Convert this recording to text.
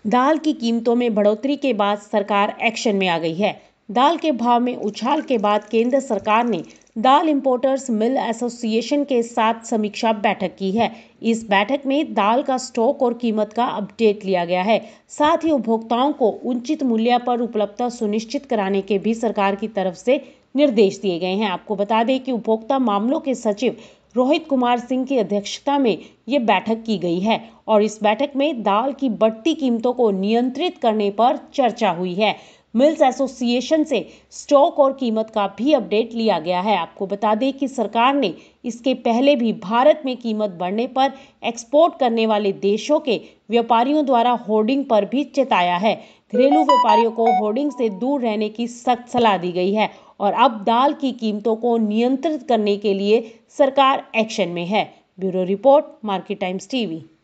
दाल की कीमतों में बढ़ोतरी के बाद सरकार एक्शन में आ गई है। दाल के भाव में उछाल के बाद केंद्र सरकार ने दाल इंपोर्टर्स मिल एसोसिएशन के साथ समीक्षा बैठक की है। इस बैठक में दाल का स्टॉक और कीमत का अपडेट लिया गया है। साथ ही उपभोक्ताओं को उचित मूल्य पर उपलब्धता सुनिश्चित कराने के भी सरकार की तरफ से निर्देश दिए गए हैं। आपको बता दें कि उपभोक्ता मामलों के सचिव रोहित कुमार सिंह की अध्यक्षता में ये बैठक की गई है और इस बैठक में दाल की बढ़ती कीमतों को नियंत्रित करने पर चर्चा हुई है। मिल्स एसोसिएशन से स्टॉक और कीमत का भी अपडेट लिया गया है। आपको बता दें कि सरकार ने इसके पहले भी भारत में कीमत बढ़ने पर एक्सपोर्ट करने वाले देशों के व्यापारियों द्वारा होर्डिंग पर भी चेताया है। घरेलू व्यापारियों को होर्डिंग से दूर रहने की सख्त सलाह दी गई है और अब दाल की कीमतों को नियंत्रित करने के लिए सरकार एक्शन में है। Bureau report, market times TV.